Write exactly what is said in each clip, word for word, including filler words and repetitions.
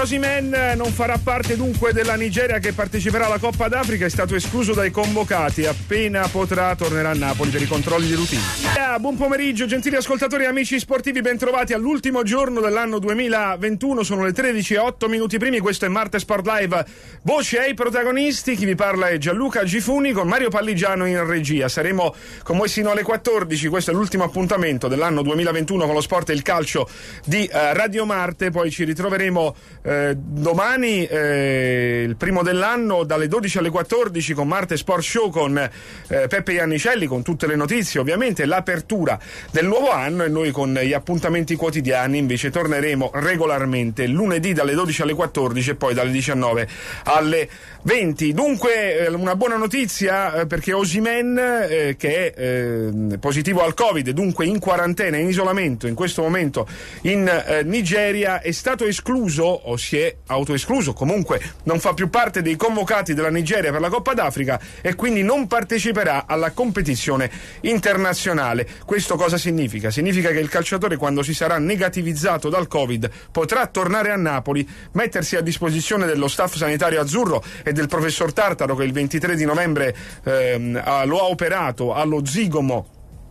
Osimhen non farà parte dunque della Nigeria che parteciperà alla Coppa d'Africa, è stato escluso dai convocati, appena potrà tornerà a Napoli per i controlli di routine. Yeah, buon pomeriggio gentili ascoltatori e amici sportivi, bentrovati all'ultimo giorno dell'anno duemilaventuno, sono le tredici e otto minuti primi, questo è Marte Sport Live, voce ai protagonisti, chi vi parla è Gianluca Gifuni con Mario Palligiano in regia, saremo con voi sino alle quattordici, questo è l'ultimo appuntamento dell'anno duemilaventuno con lo sport e il calcio di uh, Radio Marte, poi ci ritroveremo eh, domani, eh, il primo dell'anno, dalle dodici alle quattordici con Marte Sport Show con eh, Peppe Iannicelli, con tutte le notizie, ovviamente l'apertura del nuovo anno, e noi con gli appuntamenti quotidiani invece torneremo regolarmente lunedì dalle dodici alle quattordici e poi dalle diciannove alle venti. Dunque eh, una buona notizia eh, perché Osimhen eh, che è eh, positivo al Covid, dunque in quarantena, in isolamento in questo momento in eh, Nigeria, è stato escluso o si è autoescluso, comunque non fa più parte dei convocati della Nigeria per la Coppa d'Africa e quindi non parteciperà alla competizione internazionale. Questo cosa significa? Significa che il calciatore, quando si sarà negativizzato dal Covid, potrà tornare a Napoli, mettersi a disposizione dello staff sanitario azzurro e del professor Tartaro, che il ventitré di novembre ehm, lo ha operato allo zigomo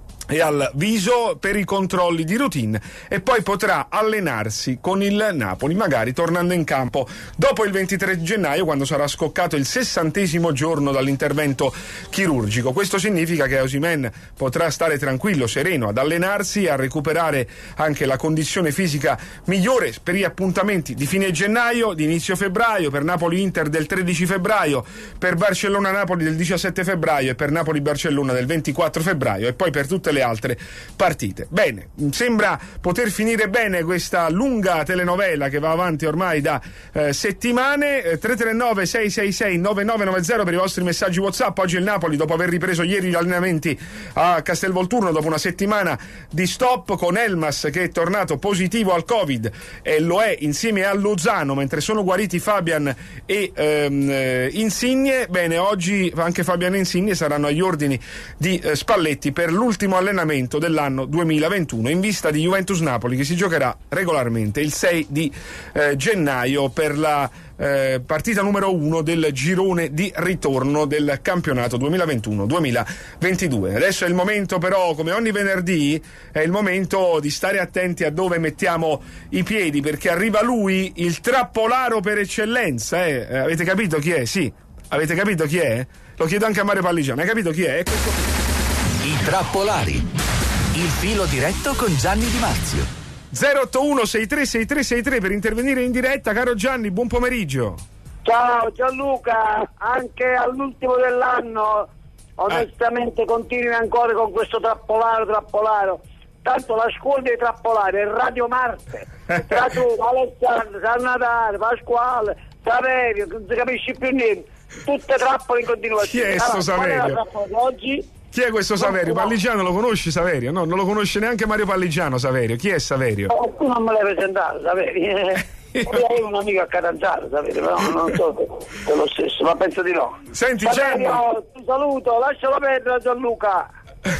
e al viso per i controlli di routine, e poi potrà allenarsi con il Napoli, magari tornando in campo dopo il ventitré gennaio, quando sarà scoccato il sessantesimo giorno dall'intervento chirurgico. Questo significa che Osimhen potrà stare tranquillo, sereno ad allenarsi, a recuperare anche la condizione fisica migliore per gli appuntamenti di fine gennaio, di inizio febbraio, per Napoli-Inter del tredici febbraio, per Barcellona-Napoli del diciassette febbraio e per Napoli-Barcellona del ventiquattro febbraio, e poi per tutte le altre partite. Bene, sembra poter finire bene questa lunga telenovela che va avanti ormai da eh, settimane. eh, tre tre nove sei sei sei nove nove nove zero per i vostri messaggi WhatsApp. Oggi il Napoli, dopo aver ripreso ieri gli allenamenti a Castelvolturno dopo una settimana di stop, con Elmas che è tornato positivo al Covid e lo è insieme a Lozano, mentre sono guariti Fabian e ehm, Insigne. Bene, oggi anche Fabian e Insigne saranno agli ordini di eh, Spalletti per l'ultimo allenamento dell'anno duemilaventuno in vista di Juventus-Napoli, che si giocherà regolarmente il sei di eh, gennaio per la eh, partita numero uno del girone di ritorno del campionato duemilaventuno duemilaventidue. Adesso è il momento, però, come ogni venerdì, è il momento di stare attenti a dove mettiamo i piedi, perché arriva lui, il trappolaro per eccellenza. Eh? Avete capito chi è? Sì, avete capito chi è? Lo chiedo anche a Mario Palligiano. Hai capito chi è? È questo qui. I Trappolari, il filo diretto con Gianni Di Marzio. zero otto uno sei tre sei tre sei tre per intervenire in diretta. Caro Gianni, buon pomeriggio. Ciao Gianluca, anche all'ultimo dell'anno onestamente eh. continui ancora con questo trappolaro trappolaro. Tanto la scuola dei trappolari è Radio Marte. Tra tu, Alessandro, San Natale, Pasquale, Saverio, non si capisce più niente. Tutte trappole in continuazione. Chi è sto Saverio? Oggi? Chi è questo Saverio? Palligiano lo conosci, Saverio? No, non lo conosce neanche Mario Palligiano, Saverio. Chi è Saverio? Oh, tu non me l'hai presentato, Saverio. Io ho un amico a Catanzaro, Saverio, però non so se è lo stesso, ma penso di no. Senti, Saverio, Gianni, ti saluto, lascialo perdere Gianluca.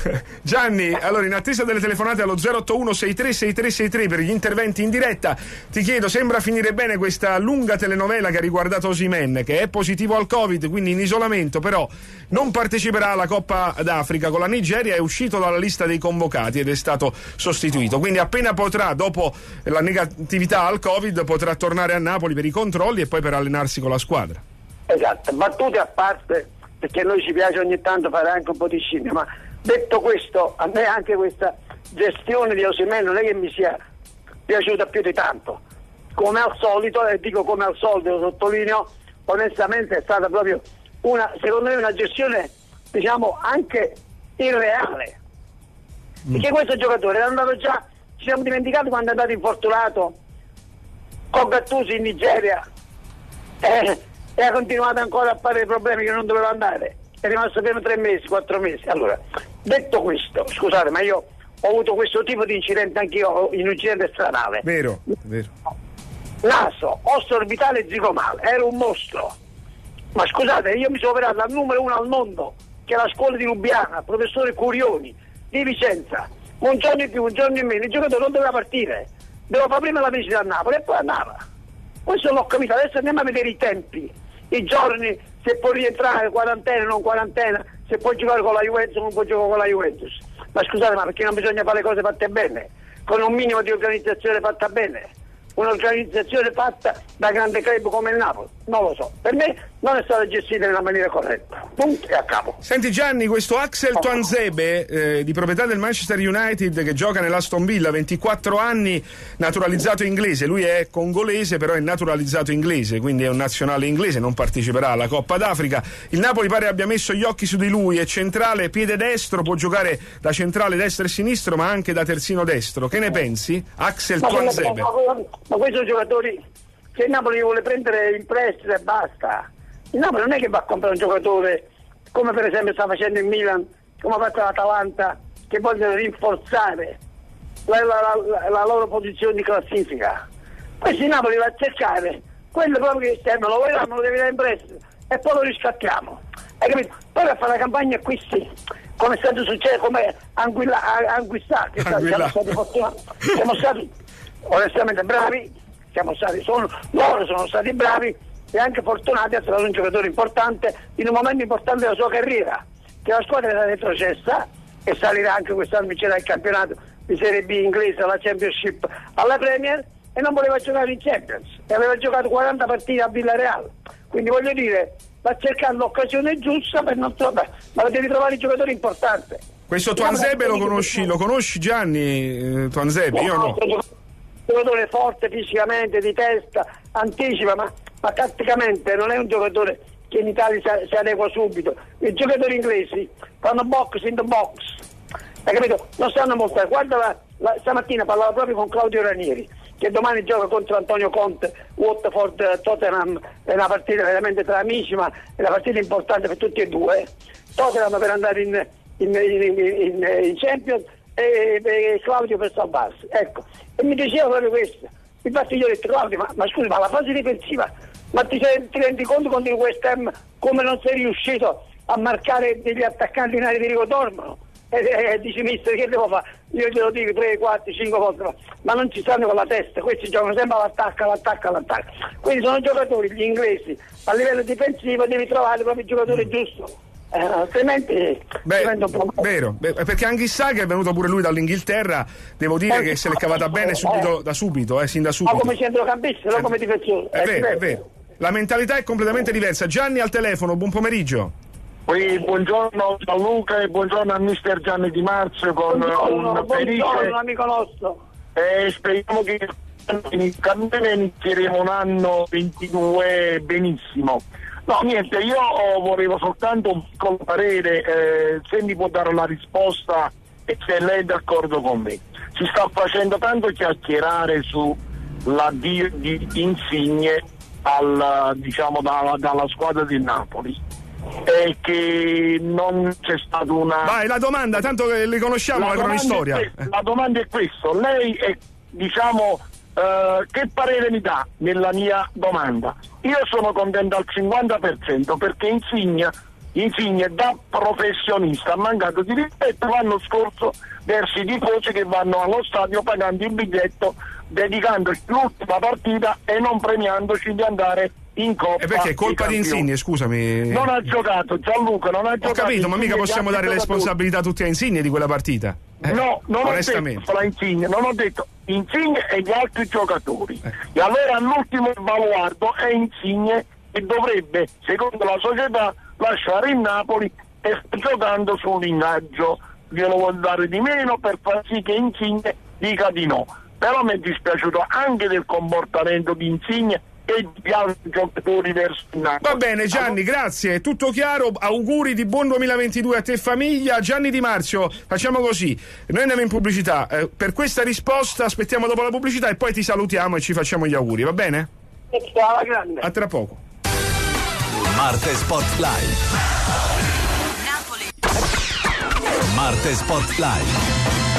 Gianni, allora, in attesa delle telefonate allo zero otto uno sei tre sei tre sei tre per gli interventi in diretta, ti chiedo, sembra finire bene questa lunga telenovela che ha riguardato Osimhen, che è positivo al Covid, quindi in isolamento, però non parteciperà alla Coppa d'Africa con la Nigeria, è uscito dalla lista dei convocati ed è stato sostituito, quindi appena potrà, dopo la negatività al Covid, potrà tornare a Napoli per i controlli e poi per allenarsi con la squadra. Esatto, battute a parte, perché a noi ci piace ogni tanto fare anche un po' di scimmia, ma detto questo, a me anche questa gestione di Osimhen non è che mi sia piaciuta più di tanto, come al solito, e dico come al solito, lo sottolineo, onestamente è stata proprio una, secondo me, una gestione, diciamo, anche irreale, mm. perché questo giocatore è andato già, ci siamo dimenticati quando è andato infortunato con Gattuso in Nigeria eh, e ha continuato ancora a fare problemi che non doveva andare, è rimasto fermo tre mesi, quattro mesi. Allora, detto questo, scusate, ma io ho avuto questo tipo di incidente anch'io, in un incidente stradale. Vero, vero. Naso, osso orbitale e zigomale, ero un mostro. Ma scusate, io mi sono operato al numero uno al mondo, che è la scuola di Lubiana, professore Curioni, di Vicenza. Un giorno in più, un giorno in meno, il giocatore non doveva partire, doveva fare prima la visita a Napoli e poi andava. Questo l'ho capito, adesso andiamo a vedere i tempi, i giorni, se può rientrare, quarantena, non quarantena, se può giocare con la Juventus o non può giocare con la Juventus. Ma scusate, ma perché non bisogna fare le cose fatte bene? Con un minimo di organizzazione fatta bene? Un'organizzazione fatta da grande club come il Napoli, non lo so, per me non è stata gestita nella maniera corretta, punto e a capo. Senti Gianni, questo Axel Tuanzebe, eh, di proprietà del Manchester United, che gioca nell'Aston Villa, ventiquattro anni, naturalizzato inglese, lui è congolese però è naturalizzato inglese, quindi è un nazionale inglese, non parteciperà alla Coppa d'Africa. Il Napoli pare abbia messo gli occhi su di lui, è centrale, piede destro, può giocare da centrale destro e sinistro ma anche da terzino destro. Che ne pensi? Axel Tuanzebe. Ma questi sono giocatori che il Napoli vuole prendere in prestito e basta. Il Napoli non è che va a comprare un giocatore come per esempio sta facendo il Milan, come ha fatto l'Atalanta, che vogliono rinforzare la, la, la, la loro posizione di classifica. Questo il Napoli va a cercare quello proprio che serve, lo vogliamo, lo deve dare in prestito e poi lo riscattiamo. Hai capito? Poi a fare la campagna acquisti, come è stato successo, come Anguilla, Anguissa, che siamo stati fortunati, siamo stati onestamente bravi, siamo stati, sono, loro sono stati bravi e anche fortunati a trovare un giocatore importante in un momento importante della sua carriera, che la squadra era retrocessa e salirà anche quest'anno, vincerà il campionato di Serie B inglese, la Championship, alla Premier, e non voleva giocare in Champions e aveva giocato quaranta partite a Villarreal, quindi voglio dire, va a cercare l'occasione giusta per non trovare, ma devi trovare il giocatore importante. Questo Tuanzebe lo conosci, lo conosci Gianni? Eh, Tuanzebe, io no. Giocatore forte fisicamente, di testa, anticipa, ma, ma tatticamente non è un giocatore che in Italia si, si adegua subito. I giocatori inglesi fanno box in the box, hai capito? Non sanno molto. Guarda, la, la, stamattina parlavo proprio con Claudio Ranieri, che domani gioca contro Antonio Conte, Watford Tottenham, è una partita veramente tra amici, ma è una partita importante per tutti e due. Tottenham per andare in, in, in, in, in Champions e, e Claudio per salvarsi, ecco. E mi diceva proprio questo. Infatti io ho detto, Claudio, ma, ma scusi, ma la fase difensiva, ma ti, ti rendi conto contro il West Ham come non sei riuscito a marcare degli attaccanti in area di ritorno? E, e, e dici, mister, che devo fare? Io glielo dico tre, quattro, cinque volte, ma, ma non ci stanno con la testa, questi giocano sempre all'attacco, all'attacco, all'attacco. Quindi sono giocatori, gli inglesi, a livello difensivo devi trovare proprio il giocatore giusto. Eh, altrimenti Beh, un po' vero, Beh, perché Anguissa, che è venuto pure lui dall'Inghilterra, devo dire eh, che se l'è cavata bene subito, eh. da subito, eh, sin da subito. Ma come centrocampista, non come difensore. È, è vero, è vero. La mentalità è completamente diversa. Gianni al telefono, buon pomeriggio. Oui, buongiorno Gianluca e buongiorno a mister Gianni Di Marzio con buongiorno, un felice. Buongiorno amico nostro. E speriamo che inizieremo un anno ventidue benissimo. No, niente, io volevo soltanto un piccolo parere, eh, se mi può dare la risposta e se lei è d'accordo con me. Si sta facendo tanto chiacchierare sull'addio di Insigne al, diciamo, dalla, dalla squadra di Napoli e che non c'è stata una... Vai, la domanda, tanto che le conosciamo la, la cronistoria. La domanda è questa, lei è, diciamo... Uh, che parere mi dà nella mia domanda? Io sono contento al cinquanta per cento perché Insigne, Insigne da professionista ha mancato di rispetto l'anno scorso verso i tifosi che vanno allo stadio pagando il biglietto, dedicandoci l'ultima partita e non premiandoci di andare in Coppa. E perché è colpa di Insigne, scusami? Non ha giocato Gianluca, non ha Ho giocato. Ho capito, ma mica possiamo dare giocatori. responsabilità tutti a Insigne di quella partita. Eh, no, non ho detto la Insigne, non ho detto Insigne e gli altri giocatori. Eh. E allora l'ultimo baluardo è Insigne che dovrebbe, secondo la società, lasciare il Napoli e sta giocando sull'ingaggio. Glielo vuol dare di meno per far sì che Insigne dica di no. Però mi è dispiaciuto anche del comportamento di Insigne e di altri giocatori verso il Napoli. Va bene Gianni, grazie, tutto chiaro, auguri di buon duemilaventidue a te famiglia. Gianni Di Marzio, facciamo così, noi andiamo in pubblicità, eh, per questa risposta aspettiamo dopo la pubblicità e poi ti salutiamo e ci facciamo gli auguri, va bene? Ciao, grande. A tra poco. Marte Spotlight. Napoli. Marte Spotlight.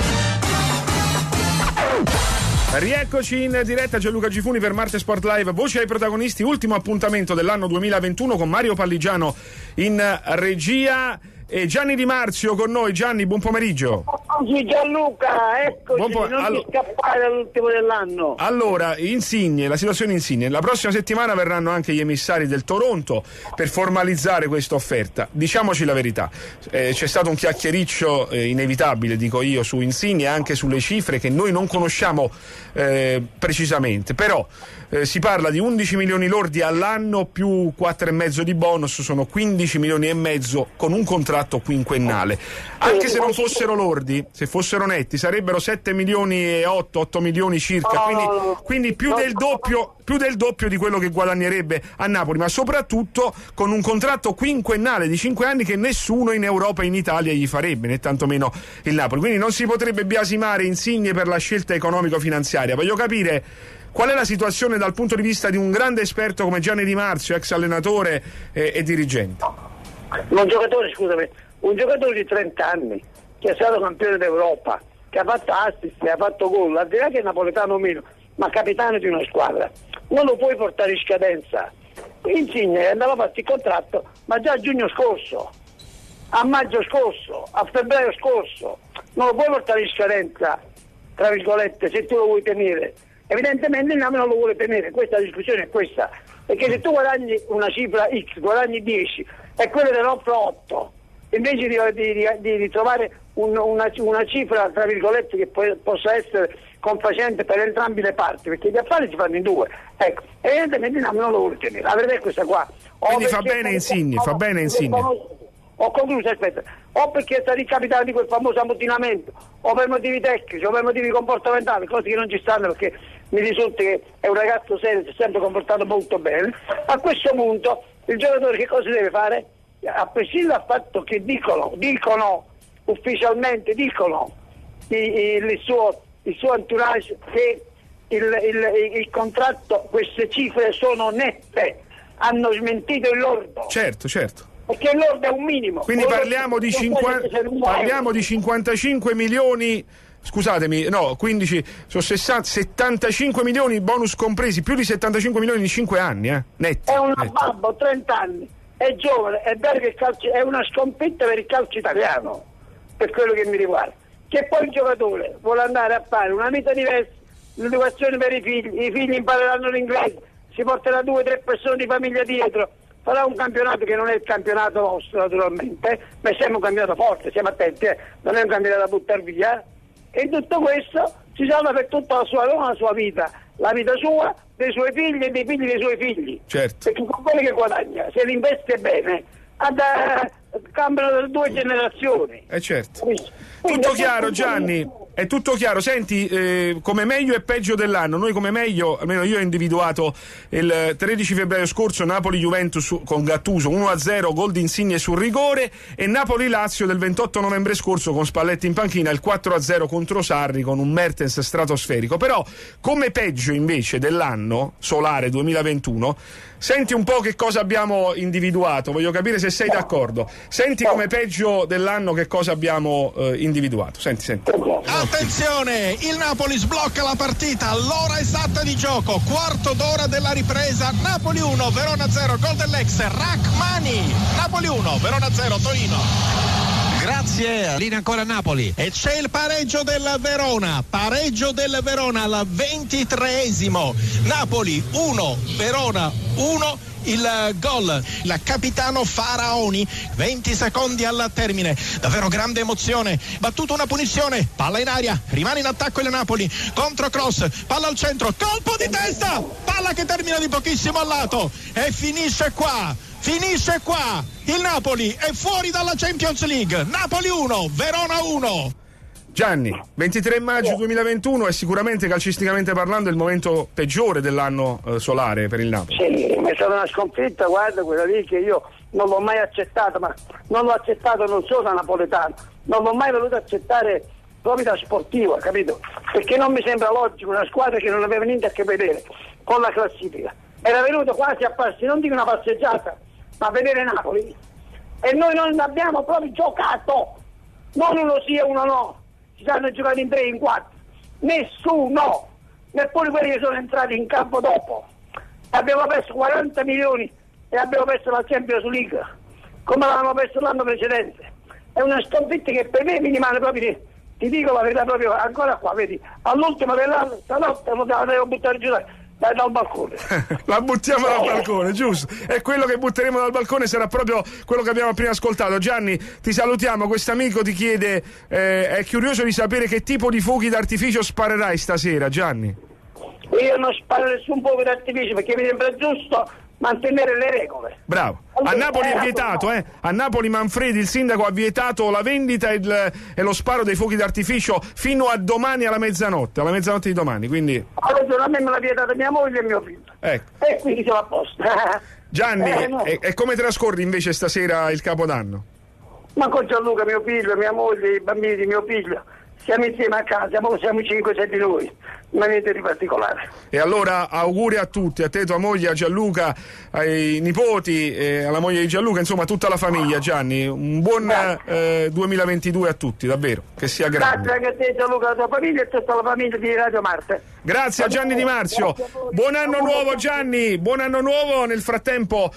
Rieccoci in diretta, Gianluca Gifuni per Marte Sport Live, voce ai protagonisti, ultimo appuntamento dell'anno duemilaventuno con Mario Palligiano in regia. e Gianni Di Marzio con noi. Gianni, buon pomeriggio. Oggi Gianluca, eccoci, Buon po- non allo- ti scappare dall'ultimo dell'anno. Allora, Insigne, la situazione Insigne. La prossima settimana verranno anche gli emissari del Toronto per formalizzare questa offerta. Diciamoci la verità, eh, c'è stato un chiacchiericcio eh, inevitabile, dico io, su Insigne, anche sulle cifre che noi non conosciamo eh, precisamente, però eh, si parla di undici milioni lordi all'anno più quattro e mezzo di bonus, sono quindici milioni e mezzo con un contratto quinquennale. Anche se non fossero lordi, se fossero netti, sarebbero sette milioni e otto, otto milioni circa, quindi, quindi più del doppio, più del doppio di quello che guadagnerebbe a Napoli, ma soprattutto con un contratto quinquennale di cinque anni che nessuno in Europa e in Italia gli farebbe, né tantomeno il Napoli. Quindi non si potrebbe biasimare Insigne per la scelta economico-finanziaria. Voglio capire qual è la situazione dal punto di vista di un grande esperto come Gianni Di Marzio, ex allenatore e, e dirigente. Un giocatore, scusami, un giocatore di trenta anni che è stato campione d'Europa, che ha fatto assist, che ha fatto gol, al di là che è napoletano o meno, ma capitano di una squadra, non lo puoi portare in scadenza. Insigne andava a farsi il contratto, ma già a giugno scorso, a maggio scorso, a febbraio scorso, non lo puoi portare in scadenza, tra virgolette, se tu lo vuoi tenere. Evidentemente il Napoli non lo vuole tenere, questa discussione è questa, perché se tu guadagni una cifra X, guadagni dieci e quello te ne offre otto, invece di, di, di, di trovare un, una, una cifra tra virgolette che po- possa essere confacente per entrambe le parti, perché gli affari si fanno in due, ecco, evidentemente il Napoli non lo vuole tenere, la verità è questa qua. O Quindi fa bene Insigne, fa bene Insigne. Ho concluso, aspetta, o perché è stato il capitano di quel famoso ammutinamento, o per motivi tecnici, o per motivi comportamentali, cose che non ci stanno, perché mi risulta che è un ragazzo serio, si è sempre comportato molto bene. A questo punto il giocatore che cosa deve fare? A prescindere dal fatto che dicono, dicono ufficialmente, dicono il, il, suo, il suo entourage che il, il, il contratto, queste cifre sono nette, hanno smentito il lordo. Certo, certo. Perché l'ordo è un minimo. Quindi parliamo di, cinquanta, parliamo di cinquantacinque milioni, scusatemi, no, quindici, sono sessanta, settantacinque milioni bonus compresi, più di settantacinque milioni in cinque anni, eh, netti. È un netti. babbo, trenta anni, è giovane, è vero che il calcio è una sconfitta per il calcio italiano, per quello che mi riguarda. Che poi il giocatore vuole andare a fare una vita diversa, l'educazione per i figli, i figli impareranno l'inglese, si porterà due o tre persone di famiglia dietro, farà un campionato che non è il campionato nostro naturalmente, ma siamo un campionato forte, siamo attenti, eh? Non è un campionato da buttare via, e in tutto questo si salva per tutta la sua, non la sua vita, la vita sua, dei suoi figli e dei figli dei suoi figli. Certo. Perché con quello che guadagna, se li investe bene, ad, uh, cambiano due generazioni. Eh certo. Quindi, Tutto chiaro Gianni, è tutto chiaro. Senti, eh, come meglio e peggio dell'anno, noi come meglio, almeno io ho individuato il tredici febbraio scorso Napoli-Juventus con Gattuso uno a zero, gol di Insigne sul rigore, e Napoli-Lazio del ventotto novembre scorso con Spalletti in panchina, il quattro a zero contro Sarri con un Mertens stratosferico. Però come peggio invece dell'anno solare duemilaventuno, senti un po' che cosa abbiamo individuato, voglio capire se sei d'accordo. Senti come peggio dell'anno che cosa abbiamo eh, individuato. Senti, senti. Attenzione, il Napoli sblocca la partita, l'ora esatta di gioco, quarto d'ora della ripresa, Napoli uno, Verona zero, gol dell'ex Rachmani, Napoli uno, Verona zero, Torino. Grazie, linea ancora a Napoli. E c'è il pareggio del Verona, pareggio del Verona al ventitreesimo, Napoli uno, Verona uno. Il gol, il capitano Faraoni, venti secondi al termine, davvero grande emozione, battuto una punizione, palla in aria, rimane in attacco il Napoli, contro cross, palla al centro, colpo di testa, palla che termina di pochissimo al lato e finisce qua, finisce qua, il Napoli è fuori dalla Champions League, Napoli uno, Verona uno. Gianni, ventitré maggio duemilaventuno è sicuramente, calcisticamente parlando, il momento peggiore dell'anno eh, solare per il Napoli. Sì, è stata una sconfitta, guarda, quella lì che io non l'ho mai accettata, ma non l'ho accettato non solo da napoletano, non l'ho mai voluto accettare proprio da sportivo, capito? Perché non mi sembra logico una squadra che non aveva niente a che vedere con la classifica. Era venuto quasi a farsi, non dico una passeggiata, ma a vedere Napoli. E noi non abbiamo proprio giocato, non uno sì e uno no. Ci hanno giocato in tre, in quattro, nessuno, neppure quelli che sono entrati in campo dopo. Abbiamo perso quaranta milioni e abbiamo perso la Champions League come l'avevamo perso l'anno precedente. è una sconfitta che per me mi rimane proprio, ti dico la verità, proprio ancora qua, vedi, all'ultima della stanotte lo devo buttare giù dal, dal balcone. La buttiamo dal balcone, giusto? E quello che butteremo dal balcone sarà proprio quello che abbiamo appena ascoltato. Gianni, ti salutiamo, quest'amico ti chiede, eh, è curioso di sapere che tipo di fuochi d'artificio sparerai stasera, Gianni. Io non sparo nessun fuoco d'artificio perché mi sembra giusto mantenere le regole. Bravo. A Napoli è vietato, eh? A Napoli Manfredi, il sindaco, ha vietato la vendita e, il, e lo sparo dei fuochi d'artificio fino a domani alla mezzanotte, alla mezzanotte di domani, quindi... Allora, a me me l'ha vietata mia moglie e mio figlio. Ecco. E quindi siamo a posto. Gianni, eh, no. e, e come trascorri invece stasera il Capodanno? Ma con Gianluca, mio figlio, mia moglie, i bambini di mio figlio, siamo insieme a casa, siamo, siamo cinque sei di noi, ma niente di particolare. E allora auguri a tutti, a te, tua moglie, a Gianluca, ai nipoti, eh, alla moglie di Gianluca, insomma a tutta la famiglia, Gianni. Un buon eh, duemilaventidue a tutti, davvero, che sia grande. Grazie anche a te, Gianluca, alla tua famiglia e a tutta la famiglia di Radio Marte. Grazie a Gianni Di Marzio. Buon anno nuovo, Gianni, buon anno nuovo. Nel frattempo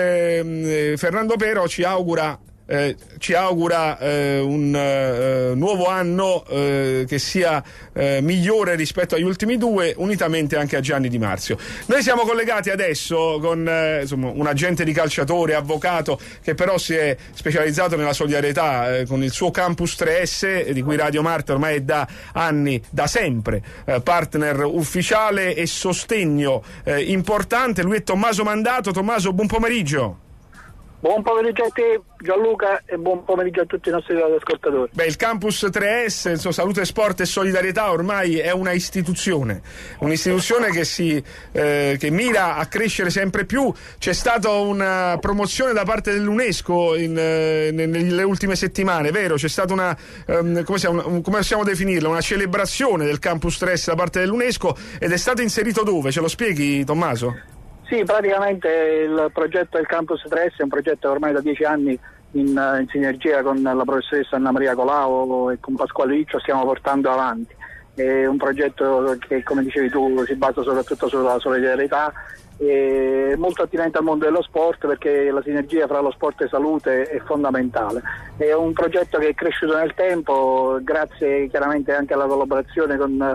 eh, Fernando Pero ci augura Eh, ci augura eh, un eh, nuovo anno eh, che sia eh, migliore rispetto agli ultimi due, unitamente anche a Gianni Di Marzio. Noi siamo collegati adesso con eh, insomma, un agente di calciatore, avvocato, che però si è specializzato nella solidarietà eh, con il suo Campus tre S, di cui Radio Marte ormai è da anni, da sempre, eh, partner ufficiale e sostegno eh, importante. Lui è Tommaso Mandato. Tommaso, buon pomeriggio. Buon pomeriggio a te Gianluca e buon pomeriggio a tutti i nostri ascoltatori. Beh, il Campus tre S, insomma, Salute, Sport e Solidarietà ormai è una istituzione, un'istituzione che si eh, che mira a crescere sempre più. C'è stata una promozione da parte dell'UNESCO in, eh, nelle ultime settimane, vero? C'è stata una, um, come, siamo, come possiamo definirla, una celebrazione del Campus tre S da parte dell'UNESCO, ed è stato inserito dove? Ce lo spieghi, Tommaso? Sì, praticamente il progetto del Campus tre S è un progetto che ormai da dieci anni in, in sinergia con la professoressa Anna Maria Colau e con Pasquale Riccio stiamo portando avanti. È un progetto che, come dicevi tu, si basa soprattutto sulla solidarietà, è molto attinente al mondo dello sport perché la sinergia fra lo sport e salute è fondamentale. È un progetto che è cresciuto nel tempo grazie chiaramente anche alla collaborazione con la,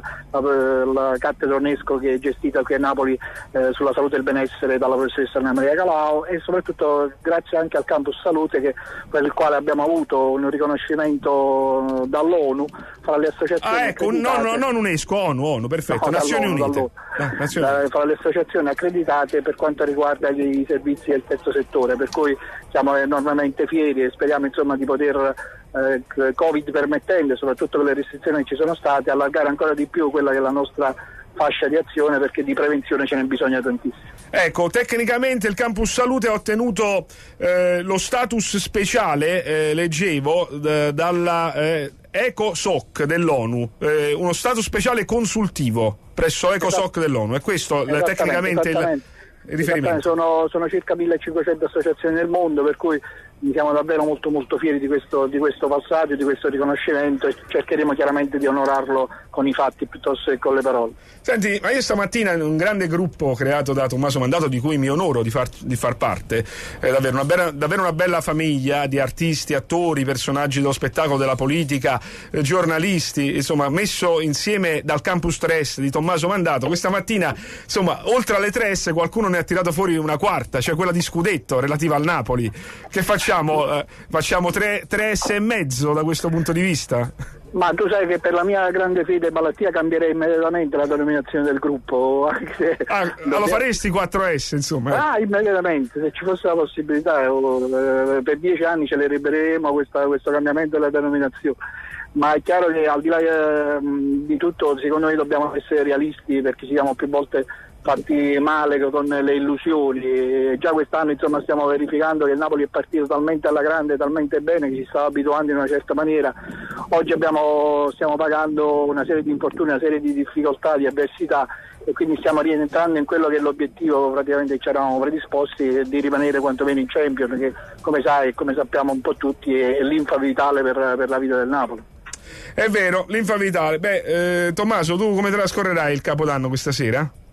la cattedra UNESCO che è gestita qui a Napoli eh, sulla salute e il benessere dalla professoressa Anna Maria Colau, e soprattutto grazie anche al Campus Salute, che, per il quale abbiamo avuto un riconoscimento dall'ONU fra le associazioni. Ah, ecco, no, no, non UNESCO, ONU, ONU, perfetto, no, Nazioni Unite. Ah, Nazioni Unite. Fra le associazioni accreditate per quanto riguarda i servizi del terzo settore, per cui siamo enormemente fieri e speriamo insomma di poter, eh, Covid permettendo, soprattutto con le restrizioni che ci sono state, allargare ancora di più quella che è la nostra fascia di azione, perché di prevenzione ce ne bisogna tantissimo. Ecco, tecnicamente il Campus Salute ha ottenuto eh, lo status speciale, eh, leggevo, d- dalla eh, ECOSOC dell'ONU, eh, uno status speciale consultivo presso ECOSOC dell'ONU, e questo eh, tecnicamente il, il riferimento. Sono, sono circa millecinquecento associazioni nel mondo, per cui siamo davvero molto molto fieri di questo, di questo passaggio, di questo riconoscimento, e cercheremo chiaramente di onorarlo con i fatti piuttosto che con le parole. Senti, ma io stamattina in un grande gruppo creato da Tommaso Mandato, di cui mi onoro di far, di far parte, è davvero una, bella, davvero una bella famiglia di artisti, attori, personaggi dello spettacolo, della politica, eh, giornalisti, insomma messo insieme dal Campus tre S di Tommaso Mandato. Questa mattina, insomma, oltre alle tre S qualcuno ne ha tirato fuori una quarta, cioè quella di Scudetto, relativa al Napoli. Che facciamo? Eh, facciamo tre, tre S e mezzo da questo punto di vista? Ma tu sai che per la mia grande fede e malattia cambierei immediatamente la denominazione del gruppo. Anche se ah, dobbiamo... lo faresti quattro S, insomma? Ah, immediatamente, se ci fosse la possibilità, oh, eh, per dieci anni celebreremo questa, questo cambiamento della denominazione. Ma è chiaro che al di là eh, di tutto, secondo me dobbiamo essere realisti, perché ci siamo più volte fatti male con le illusioni, e già quest'anno insomma stiamo verificando che il Napoli è partito talmente alla grande, talmente bene, che ci stava abituando in una certa maniera. Oggi abbiamo, stiamo pagando una serie di infortuni, una serie di difficoltà, di avversità, e quindi stiamo rientrando in quello che è l'obiettivo praticamente che ci eravamo predisposti, di rimanere quantomeno in Champions, che come sai e come sappiamo un po' tutti è, è l'infa vitale per, per la vita del Napoli. È vero, l'infa vitale. Beh, eh, Tommaso, tu come trascorrerai il Capodanno questa sera?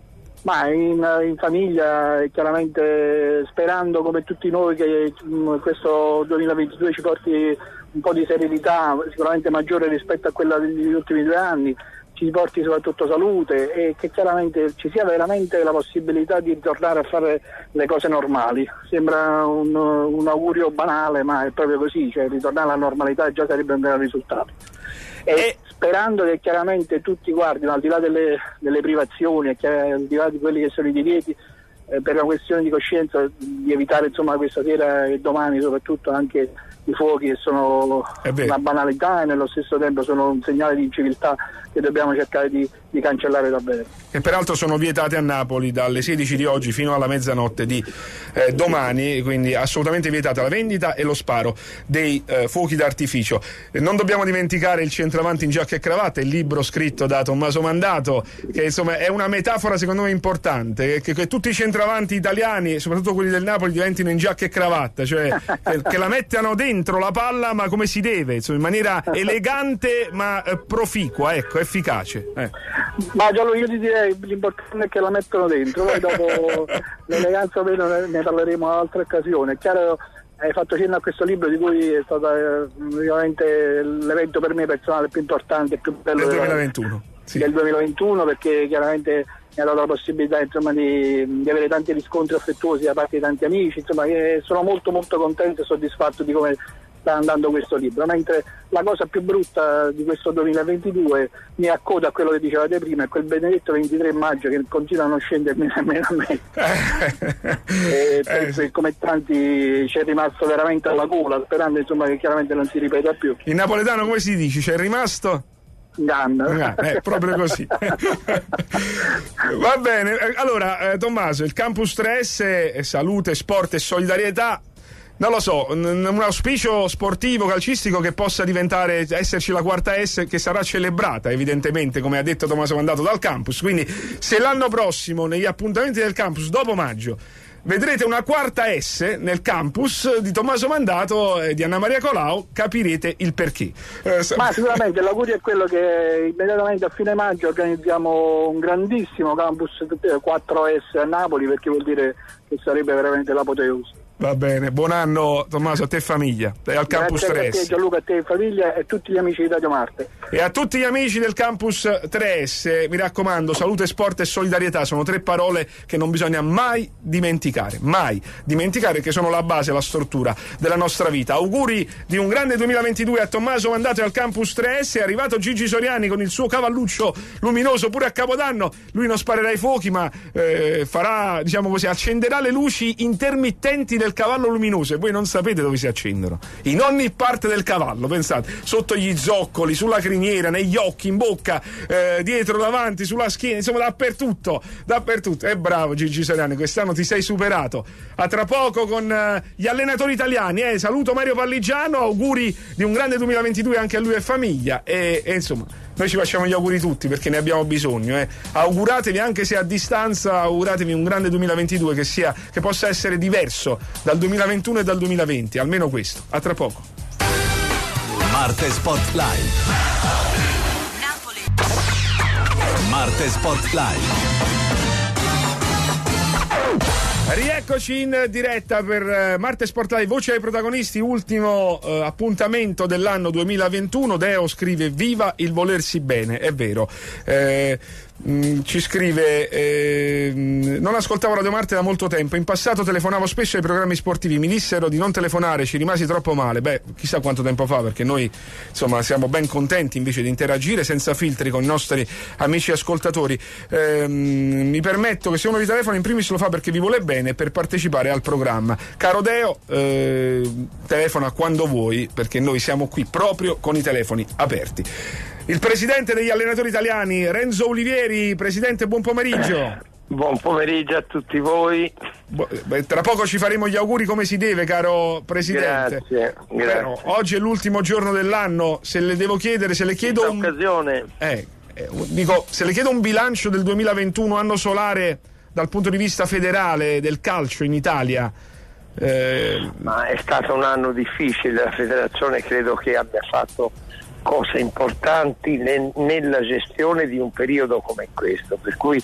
Ma in, in famiglia, chiaramente sperando come tutti noi che mh, questo duemilaventidue ci porti un po' di serenità, sicuramente maggiore rispetto a quella degli ultimi due anni, ci porti soprattutto salute e che chiaramente ci sia veramente la possibilità di tornare a fare le cose normali. Sembra un, un augurio banale, ma è proprio così, cioè ritornare alla normalità già sarebbe un gran risultato. E sperando che chiaramente tutti guardino, al di là delle, delle privazioni e al di là di quelli che sono i divieti, eh, per una questione di coscienza, di evitare insomma questa sera e domani soprattutto anche i fuochi che sono una banalità e nello stesso tempo sono un segnale di inciviltà che dobbiamo cercare di, di cancellare davvero. E peraltro sono vietate a Napoli dalle sedici di oggi fino alla mezzanotte di eh, domani, quindi assolutamente vietata la vendita e lo sparo dei eh, fuochi d'artificio. E non dobbiamo dimenticare il centravanti in giacca e cravatta, il libro scritto da Tommaso Mandato, che insomma è una metafora secondo me importante, che, che tutti i centravanti italiani, soprattutto quelli del Napoli, diventino in giacca e cravatta, cioè che, che la mettano dentro la palla ma come si deve, insomma, in maniera elegante ma eh, proficua, ecco, efficace. Eh. Ma Gianluca, io ti direi l'importante è che la mettono dentro, poi dopo l'eleganza o meno ne, ne parleremo in altre occasioni. È chiaro, hai fatto cenno a questo libro di cui è stato eh, ovviamente l'evento per me personale più importante e più bello del duemilaventuno, sì. del duemilaventuno, perché chiaramente mi ha dato la possibilità insomma di, di avere tanti riscontri affettuosi da parte di tanti amici, insomma, che sono molto molto contento e soddisfatto di come sta andando questo libro, mentre la cosa più brutta di questo duemilaventidue mi accoda a quello che dicevate prima, è quel benedetto ventitré maggio che continua a non scendermi nemmeno a me. E penso che come tanti c'è rimasto veramente alla gola, sperando insomma che chiaramente non si ripeta più. In napoletano come si dice? C'è rimasto? Ah, è proprio così. Va bene, allora eh, Tommaso, il Campus tre S, salute, sport e solidarietà, non lo so, un, un auspicio sportivo calcistico che possa diventare, esserci la quarta S, che sarà celebrata evidentemente, come ha detto Tommaso Mandato, dal campus. Quindi se l'anno prossimo negli appuntamenti del campus dopo maggio vedrete una quarta S nel campus di Tommaso Mandato e di Anna Maria Colau, capirete il perché. Eh, Ma sicuramente l'augurio è quello che immediatamente a fine maggio organizziamo un grandissimo campus quattro S a Napoli, perché vuol dire che sarebbe veramente l'apoteosi. Va bene, buon anno Tommaso a te e famiglia e al Campus Grazie tre S. A te Gianluca, a te e famiglia e a tutti gli amici di Radio Marte. E a tutti gli amici del Campus tre S, mi raccomando, salute, sport e solidarietà sono tre parole che non bisogna mai dimenticare, mai dimenticare, che sono la base, la struttura della nostra vita. Auguri di un grande duemilaventidue a Tommaso Mandato e al Campus tre S. È arrivato Gigi Soriani con il suo cavalluccio luminoso pure a Capodanno. Lui non sparerà i fuochi, ma eh, farà, diciamo così, accenderà le luci intermittenti del cavallo luminoso, e voi non sapete dove si accendono, in ogni parte del cavallo, pensate, sotto gli zoccoli, sulla criniera, negli occhi, in bocca, eh, dietro, davanti, sulla schiena, insomma dappertutto, dappertutto. E bravo Gigi Soriani, quest'anno ti sei superato. A tra poco con eh, gli allenatori italiani, eh. Saluto Mario Palligiano, auguri di un grande duemilaventidue anche a lui e famiglia, e, e insomma noi ci facciamo gli auguri tutti perché ne abbiamo bisogno, eh. Auguratevi, anche se a distanza, auguratevi un grande duemilaventidue che sia, che possa essere diverso dal duemilaventuno e dal duemilaventi, almeno questo. A tra poco. Marte Sport Live. Napoli. Marte Sport Live. Rieccoci in diretta per eh, Marte Sport Live, voce ai protagonisti, ultimo eh, appuntamento dell'anno duemilaventuno. Deo scrive: viva il volersi bene, è vero. Eh, mh, ci scrive: eh, non ascoltavo Radio Marte da molto tempo, in passato telefonavo spesso ai programmi sportivi, mi dissero di non telefonare, ci rimasi troppo male. Beh, chissà quanto tempo fa, perché noi insomma siamo ben contenti invece di interagire senza filtri con i nostri amici ascoltatori. Eh, mi permetto che se uno vi telefona, in primis lo fa perché vi vuole bene, per partecipare al programma. Caro Deo, eh, telefona quando vuoi, perché noi siamo qui proprio con i telefoni aperti. Il presidente degli allenatori italiani, Renzo Olivieri. Presidente, buon pomeriggio. Buon pomeriggio a tutti voi. Beh, tra poco ci faremo gli auguri come si deve, caro presidente. Grazie, grazie. Però, oggi è l'ultimo giorno dell'anno, se le devo chiedere, se le chiedo un... occasione. Eh, eh, dico, se le chiedo un bilancio del duemilaventuno, anno solare dal punto di vista federale del calcio in Italia. Eh... Ma è stato un anno difficile, la federazione credo che abbia fatto cose importanti ne- nella gestione di un periodo come questo, per cui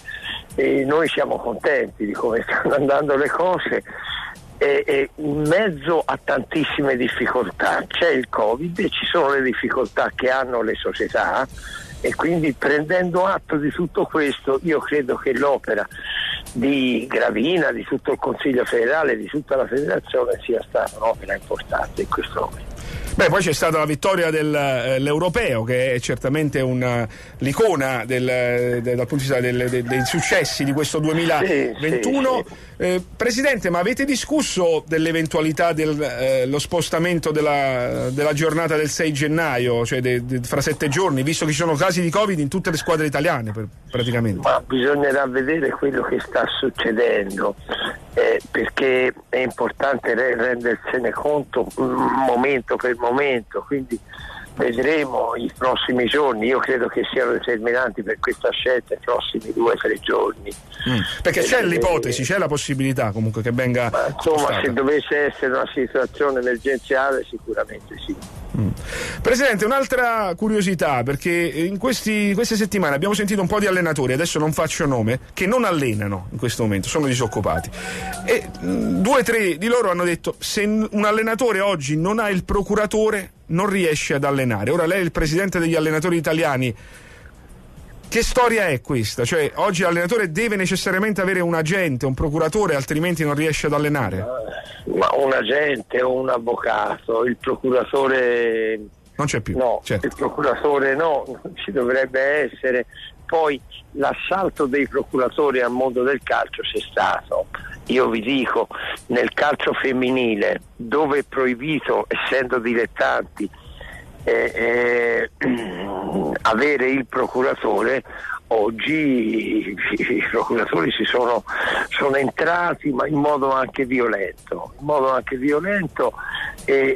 e noi siamo contenti di come stanno andando le cose. E, e in mezzo a tantissime difficoltà c'è il Covid e ci sono le difficoltà che hanno le società, e quindi prendendo atto di tutto questo io credo che l'opera di Gravina, di tutto il Consiglio federale, di tutta la federazione sia stata un'opera importante in questo momento. Beh, poi c'è stata la vittoria dell'Europeo, che è certamente una, l'icona del, del, dal punto di vista del, del, dei successi di questo duemilaventuno. Sì, sì, sì. Eh, Presidente, ma avete discusso dell'eventualità dello eh, spostamento della, della giornata del sei gennaio, cioè de, de, fra sette giorni, visto che ci sono casi di Covid in tutte le squadre italiane per, praticamente? Ma bisognerà vedere quello che sta succedendo, eh, perché è importante rendersene conto momento per momento, quindi vedremo i prossimi giorni. Io credo che siano determinanti per questa scelta i prossimi due o tre giorni. Mm. Perché c'è l'ipotesi, c'è la possibilità comunque che venga. Ma insomma, spostata. Se dovesse essere una situazione emergenziale, sicuramente sì. Mm. Presidente, un'altra curiosità, perché in questi, queste settimane abbiamo sentito un po' di allenatori, adesso non faccio nome, che non allenano in questo momento, sono disoccupati, e mh, due o tre di loro hanno detto: se un allenatore oggi non ha il procuratore non riesce ad allenare. Ora lei è il presidente degli allenatori italiani, che storia è questa? Cioè oggi l'allenatore deve necessariamente avere un agente, un procuratore, altrimenti non riesce ad allenare? Ma un agente o un avvocato, il procuratore non c'è più. No, certo. Il procuratore no, non ci dovrebbe essere. Poi l'assalto dei procuratori al mondo del calcio c'è stato. Io vi dico, nel calcio femminile, dove è proibito, essendo dilettanti, eh, eh, avere il procuratore, oggi i procuratori si sono, sono entrati, ma in modo anche violento, in modo anche violento e,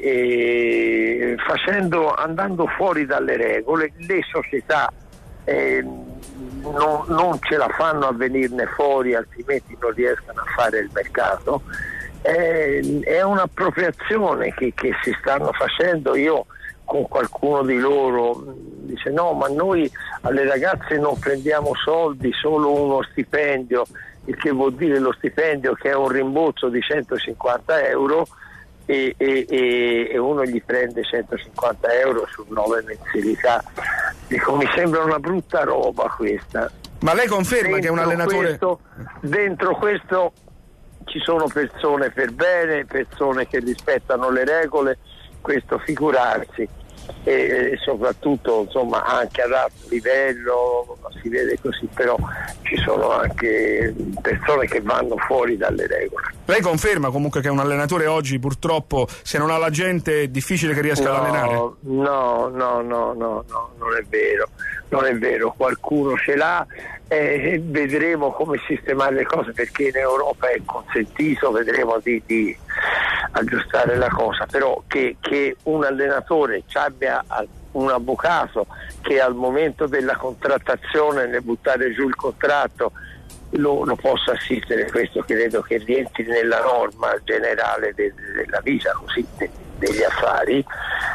e facendo, andando fuori dalle regole. Le società eh, non, non ce la fanno a venirne fuori, altrimenti non riescono a fare il mercato. Eh, è un'appropriazione che, che si stanno facendo. Io con qualcuno di loro dice: no, ma noi alle ragazze non prendiamo soldi, solo uno stipendio, il che vuol dire lo stipendio che è un rimborso di centocinquanta euro e, e, e, e uno gli prende centocinquanta euro su nove mensilità. Dico, mi sembra una brutta roba questa. Ma lei conferma dentro che è un allenatore? Questo, dentro questo ci sono persone per bene, persone che rispettano le regole, questo figurarsi, e soprattutto insomma anche ad alto livello si vede così, però ci sono anche persone che vanno fuori dalle regole. Lei conferma comunque che un allenatore oggi purtroppo, se non ha la gente, è difficile che riesca no, ad allenare? No, no, no, no, no, non è vero, non è vero, qualcuno ce l'ha, e vedremo come sistemare le cose, perché in Europa è consentito, vedremo di, di aggiustare la cosa, però che, che un allenatore ci abbia un avvocato che al momento della contrattazione, nel buttare giù il contratto, lo, lo possa assistere, questo credo che rientri nella norma generale de, della vita, così, de, degli affari,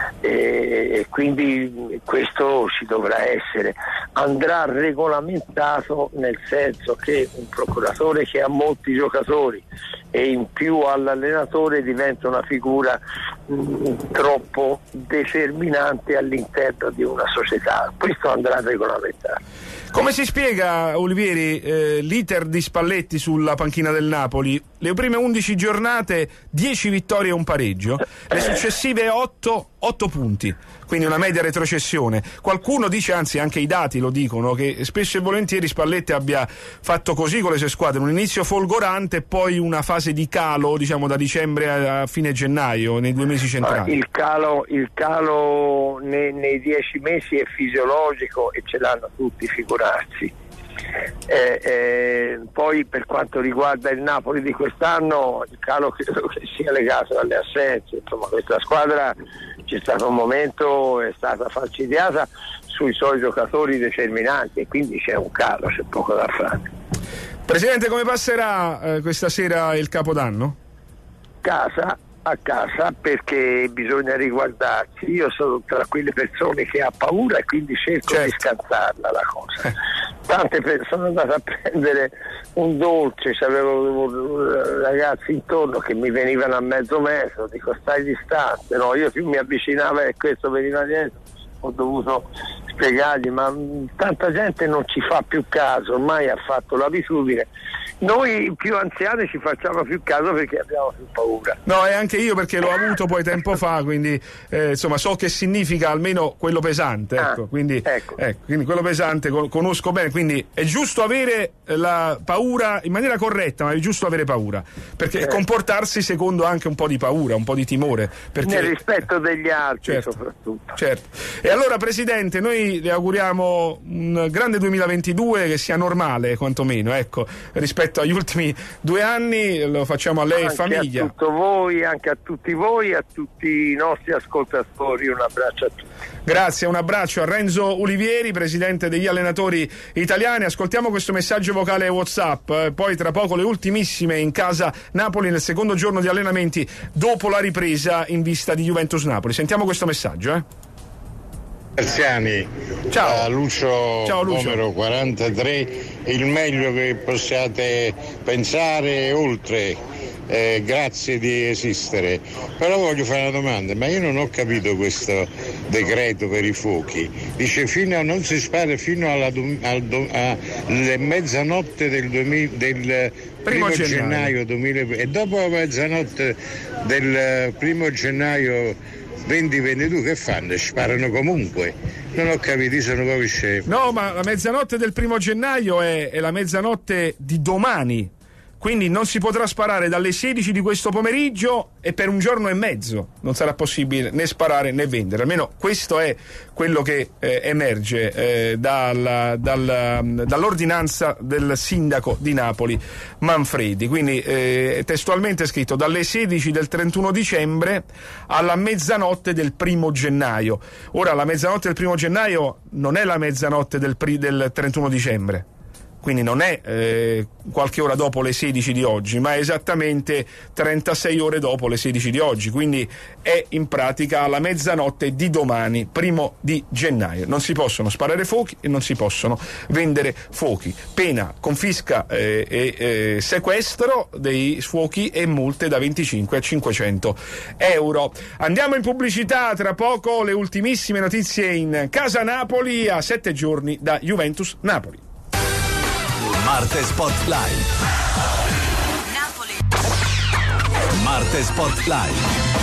e quindi questo ci dovrà essere. Andrà regolamentato, nel senso che un procuratore che ha molti giocatori e in più all'allenatore diventa una figura mh, troppo determinante all'interno di una società. Questo andrà regolamentato. Come si spiega, Olivieri, eh, l'iter di Spalletti sulla panchina del Napoli? Le prime undici giornate, dieci vittorie e un pareggio, le successive otto, otto punti, quindi una media retrocessione. Qualcuno dice, anzi anche i dati lo dicono, che spesso e volentieri Spalletti abbia fatto così con le sue squadre, un inizio folgorante e poi una fase di calo, diciamo da dicembre a fine gennaio, nei due mesi centrali. Il calo, il calo nei, nei dieci mesi è fisiologico e ce l'hanno tutti, figurarsi. Eh, eh, poi per quanto riguarda il Napoli di quest'anno, il calo credo che sia legato alle assenze. Insomma, questa squadra, c'è stato un momento, è stata falcidiata sui suoi giocatori determinanti e quindi c'è un calo, c'è poco da fare. Presidente, come passerà eh, questa sera il Capodanno? Casa, a casa, perché bisogna riguardarsi. Io sono tra quelle persone che ha paura e quindi cerco certo. di scansarla la cosa. tante persone, sono andato a prendere un dolce, c'avevo ragazzi intorno che mi venivano a mezzo metro, dico stai distante, no, io più mi avvicinavo e questo veniva dietro, ho dovuto spiegargli, ma tanta gente non ci fa più caso, ormai ha fatto l'abitudine. Noi più anziani ci facciamo più caso perché abbiamo più paura. No, e anche io perché l'ho avuto poi tempo fa, quindi eh, insomma so che significa almeno quello pesante, ecco, ah, quindi, ecco. Ecco, quindi quello pesante con, conosco bene, quindi è giusto avere la paura in maniera corretta, ma è giusto avere paura, perché certo. comportarsi secondo anche un po' di paura, un po' di timore. Perché, nel rispetto degli altri, certo, soprattutto. Certo. E allora Presidente, noi le auguriamo un grande duemilaventidue che sia normale quantomeno, ecco, rispetto agli ultimi due anni, lo facciamo a lei e famiglia. A tutto voi, anche a tutti voi, a tutti i nostri ascoltatori, un abbraccio a tutti. Grazie, un abbraccio a Renzo Ulivieri, presidente degli allenatori italiani. Ascoltiamo questo messaggio vocale WhatsApp, eh, poi tra poco le ultimissime in casa Napoli nel secondo giorno di allenamenti dopo la ripresa in vista di Juventus Napoli. Sentiamo questo messaggio, eh. Graziani, ciao. A Lucio, ciao, Lucio. Numero quarantatré, il meglio che possiate pensare oltre, eh, grazie di esistere. Però voglio fare una domanda, ma io non ho capito questo decreto per i fuochi. Dice fino a, non si spara fino alla al, alle mezzanotte del, duemila, del primo, primo gennaio, gennaio duemila e dopo la mezzanotte del primo gennaio venti ventidue che fanno? Sparano comunque. Non ho capito, io sono proprio scemo. No, ma la mezzanotte del primo gennaio è, è la mezzanotte di domani. Quindi non si potrà sparare dalle sedici di questo pomeriggio e per un giorno e mezzo non sarà possibile né sparare né vendere. Almeno questo è quello che eh, emerge eh, dalla, dalla, dall'ordinanza del sindaco di Napoli Manfredi. Quindi eh, testualmente è scritto dalle sedici del trentuno dicembre alla mezzanotte del primo gennaio. Ora la mezzanotte del primo gennaio non è la mezzanotte del, pri- del trentuno dicembre. Quindi non è eh, qualche ora dopo le sedici di oggi, ma è esattamente trentasei ore dopo le sedici di oggi, quindi è in pratica alla mezzanotte di domani, primo di gennaio. Non si possono sparare fuochi e non si possono vendere fuochi. Pena, confisca eh, e eh, sequestro dei fuochi e multe da venticinque a cinquecento euro. Andiamo in pubblicità, tra poco le ultimissime notizie in casa Napoli a sette giorni da Juventus Napoli. Marte Spotlight. Napoli. Marte Spotlight.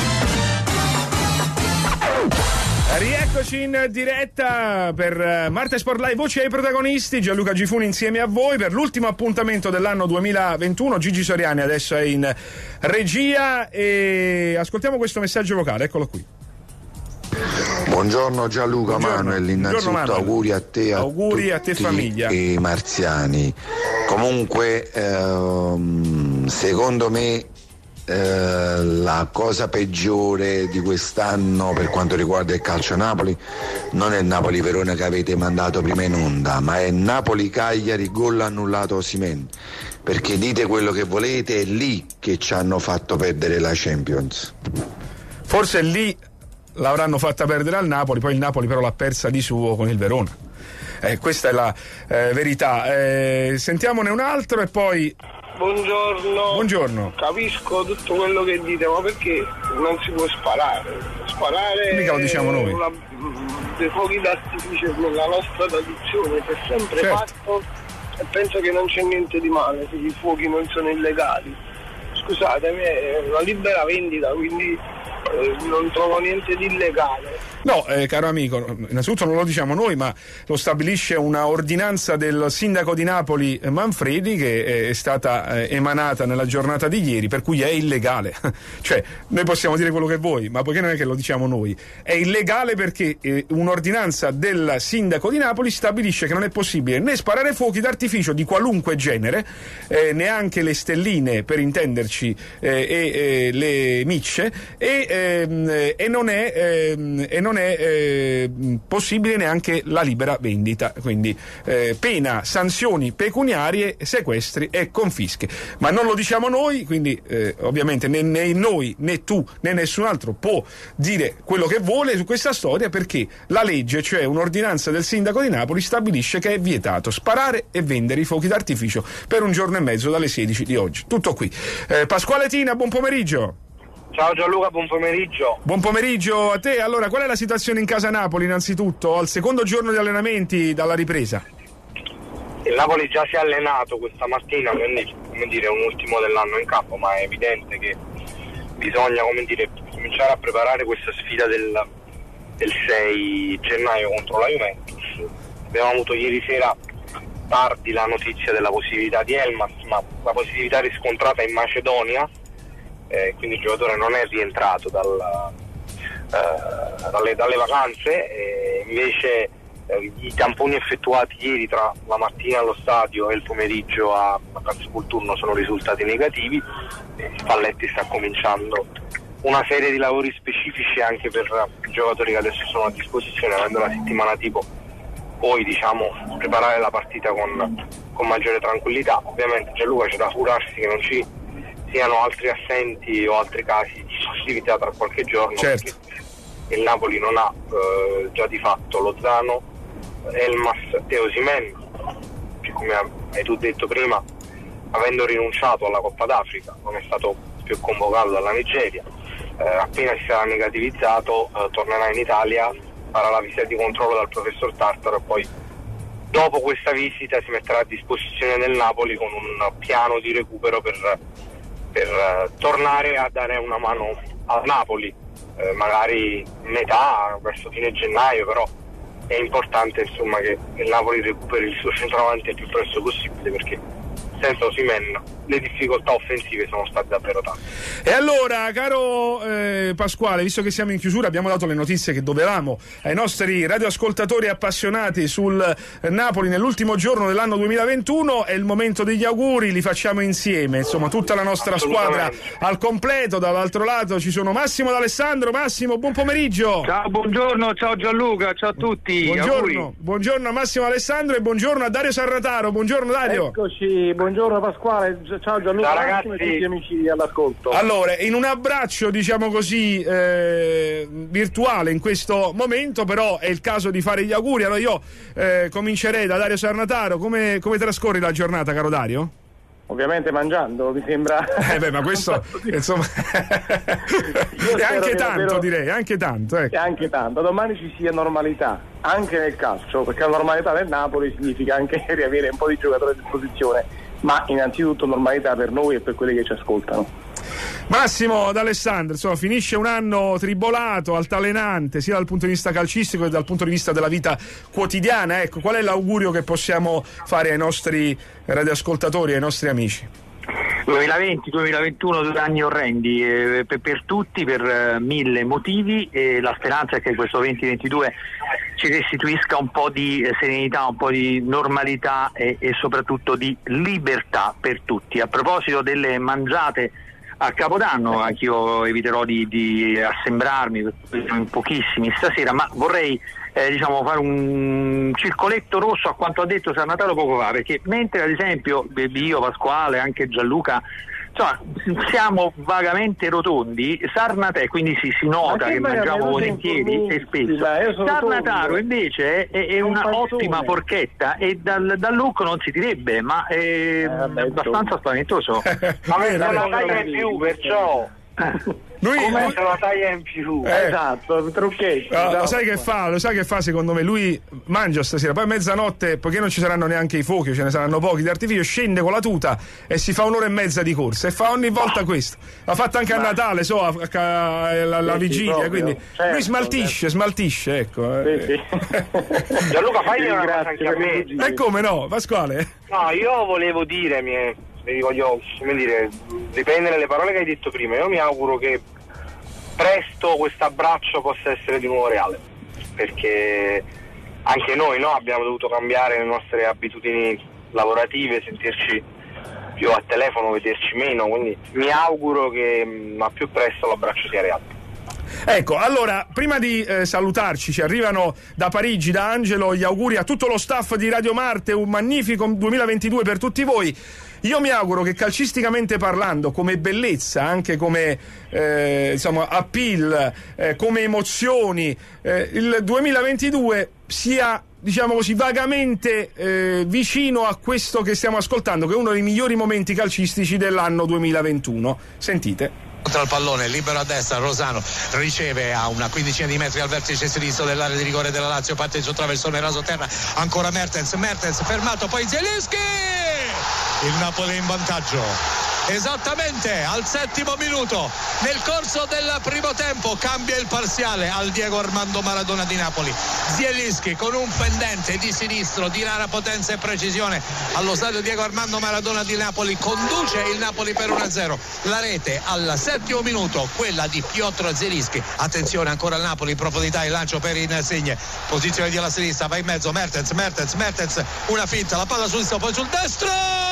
Rieccoci in diretta per Marte Spotlight, voce ai protagonisti, Gianluca Gifuni insieme a voi per l'ultimo appuntamento dell'anno duemilaventuno. Gigi Soriani adesso è in regia e ascoltiamo questo messaggio vocale, eccolo qui. Buongiorno Gianluca. Buongiorno. Manuel, innanzitutto Buongiorno, Manuel. auguri a te, a auguri a te famiglia e i marziani. Comunque ehm, secondo me eh, la cosa peggiore di quest'anno per quanto riguarda il calcio Napoli non è il Napoli-Verona che avete mandato prima in onda, ma è Napoli-Cagliari, gol annullato Osimhen, perché dite quello che volete, è lì che ci hanno fatto perdere la Champions. Forse lì l'avranno fatta perdere al Napoli, poi il Napoli però l'ha persa di suo con il Verona. Eh, questa è la eh, verità. Eh, sentiamone un altro e poi. Buongiorno. Buongiorno. Capisco tutto quello che dite, ma perché non si può sparare? Sparare. Mica lo diciamo noi. Una, dei fuochi d'artificio nella nostra tradizione si è sempre certo. fatto e penso che non c'è niente di male se i fuochi non sono illegali. Scusatemi, è una libera vendita, quindi non trovo niente di illegale. No, eh, caro amico, innanzitutto non lo diciamo noi, ma lo stabilisce una ordinanza del sindaco di Napoli Manfredi che è stata eh, emanata nella giornata di ieri, per cui è illegale. Cioè, noi possiamo dire quello che vuoi, ma poiché non è che lo diciamo noi, è illegale perché eh, un'ordinanza del sindaco di Napoli stabilisce che non è possibile né sparare fuochi d'artificio di qualunque genere, eh, neanche le stelline per intenderci eh, e eh, le micce, e ehm, e non è, ehm, e non è eh, possibile neanche la libera vendita, quindi eh, pena, sanzioni pecuniarie, sequestri e confische. Ma non lo diciamo noi, quindi eh, ovviamente né, né noi né tu né nessun altro può dire quello che vuole su questa storia, perché la legge, cioè un'ordinanza del sindaco di Napoli, stabilisce che è vietato sparare e vendere i fuochi d'artificio per un giorno e mezzo dalle sedici di oggi. Tutto qui. Eh, Pasquale Tina, buon pomeriggio. Ciao Gianluca, buon pomeriggio. Buon pomeriggio a te. Allora, qual è la situazione in casa Napoli innanzitutto al secondo giorno di allenamenti dalla ripresa? Il Napoli già si è allenato questa mattina, quindi come dire, è un ultimo dell'anno in campo, ma è evidente che bisogna, come dire, cominciare a preparare questa sfida del, del sei gennaio contro la Juventus. Abbiamo avuto ieri sera tardi la notizia della positività di Elmas, ma la positività riscontrata in Macedonia, eh, quindi il giocatore non è rientrato dal, eh, dalle, dalle vacanze, e invece eh, i tamponi effettuati ieri tra la mattina allo stadio e il pomeriggio a, a Calzopolturno sono risultati negativi. e Spalletti sta cominciando una serie di lavori specifici anche per i giocatori che adesso sono a disposizione, avendo la settimana tipo poi diciamo preparare la partita con, con maggiore tranquillità. Ovviamente Gianluca c'è da curarsi che non ci siano altri assenti o altri casi di positività tra qualche giorno, certo. Perché il Napoli non ha eh, già di fatto Lozano, Elmas e Osimhen, che come hai tu detto prima, avendo rinunciato alla Coppa d'Africa non è stato più convocato dalla Nigeria. Eh, appena si sarà negativizzato eh, tornerà in Italia, farà la visita di controllo dal professor Tartaro e poi dopo questa visita si metterà a disposizione del Napoli con un piano di recupero per, per uh, tornare a dare una mano al Napoli, eh, magari metà, verso fine gennaio, però è importante insomma che il Napoli recuperi il suo centravanti il più presto possibile, perché senza Osimhen le difficoltà offensive sono state davvero tante. E allora, caro eh, Pasquale, visto che siamo in chiusura, abbiamo dato le notizie che dovevamo ai nostri radioascoltatori appassionati sul Napoli nell'ultimo giorno dell'anno duemilaventuno. È il momento degli auguri, li facciamo insieme, insomma tutta la nostra squadra al completo. Dall'altro lato ci sono Massimo ed Alessandro. Massimo, buon pomeriggio. Ciao, buongiorno, ciao Gianluca, ciao a tutti. Buongiorno, buongiorno a Massimo e Alessandro e buongiorno a Dario Sarrataro. Buongiorno Dario. Eccoci, buongiorno Pasquale, ciao Gianluca, ciao ragazzi, e tutti gli amici all'ascolto. Allora, in un abbraccio diciamo così eh, virtuale in questo momento, però è il caso di fare gli auguri. Allora io eh, comincerei da Dario Sarrataro. Come, come trascorri la giornata, caro Dario? Ovviamente mangiando, mi sembra. Eh beh, ma questo insomma è anche tanto, davvero... direi, anche tanto, ecco. È anche tanto. Domani ci sia normalità, anche nel calcio, perché la normalità del Napoli significa anche riavere un po' di giocatori a disposizione, ma innanzitutto normalità per noi e per quelli che ci ascoltano. Massimo d'Alessandro, insomma, finisce un anno tribolato, altalenante, sia dal punto di vista calcistico che dal punto di vista della vita quotidiana. Ecco, qual è l'augurio che possiamo fare ai nostri radioascoltatori, ai nostri amici? duemilaventi duemilaventuno, due anni orrendi eh, per, per tutti, per eh, mille motivi, e la speranza è che questo venti ventidue ci restituisca un po' di eh, serenità, un po' di normalità e, e soprattutto di libertà per tutti. A proposito delle mangiate a Capodanno, anch'io eviterò di, di assembrarmi, perché sono in pochissimi stasera, ma vorrei eh, diciamo fare un circoletto rosso a quanto ha detto Sarnataro poco fa, perché mentre ad esempio io, Pasquale, anche Gianluca, insomma, siamo vagamente rotondi, Sarnataro, quindi si, si nota che mangiamo volentieri e spesso. Sarnataro invece è, è una ottima porchetta e dal, dal look non si direbbe, ma è eh, abbastanza spaventoso. Ma avete una taglia in più, perciò lui come c'è la taglia in più, eh, esatto, trucchetto. No, lo sai che fa? Lo sai che fa secondo me? Lui mangia stasera, poi a mezzanotte, poiché non ci saranno neanche i fuochi, ce ne saranno pochi di artificio, scende con la tuta e si fa un'ora e mezza di corsa e fa ogni volta bah. questo. L'ha fatto anche bah. a Natale, so, a, a, a, alla, alla sì, vigilia, sì, quindi certo, lui smaltisce, certo. smaltisce, ecco. Sì, sì. Gianluca, fai una cosa anche a me. E come no, Pasquale? No, io volevo dire, mi, mi voglio, come dire, riprendere le parole che hai detto prima. Io mi auguro che presto questo abbraccio possa essere di nuovo reale, perché anche noi, no, abbiamo dovuto cambiare le nostre abitudini lavorative, sentirci più a telefono, vederci meno, quindi mi auguro che ma più presto l'abbraccio sia reale. Ecco, allora, prima di eh, salutarci, ci arrivano da Parigi, da Angelo, gli auguri a tutto lo staff di Radio Marte, un magnifico duemilaventidue per tutti voi. Io mi auguro che calcisticamente parlando, come bellezza, anche come eh, insomma appeal, eh, come emozioni, eh, il duemilaventidue sia, diciamo così, vagamente eh, vicino a questo che stiamo ascoltando, che è uno dei migliori momenti calcistici dell'anno duemilaventuno. Sentite. Contra il pallone, libero a destra, Rosano riceve a una quindicina di metri al vertice sinistro dell'area di rigore della Lazio, parte su traversone raso terra, ancora Mertens, Mertens fermato, poi Zielinski, il Napoli in vantaggio. Esattamente al settimo minuto, nel corso del primo tempo, cambia il parziale al Diego Armando Maradona di Napoli. Zielinski con un pendente di sinistro di rara potenza e precisione allo stadio Diego Armando Maradona di Napoli conduce il Napoli per uno a zero. La rete al settimo minuto, quella di Piotr Zielinski. Attenzione ancora al Napoli in profondità, il lancio per Insigne, posizione di alla sinistra, va in mezzo Mertens, Mertens, Mertens, una finta, la palla sul sinistro, poi sul destro.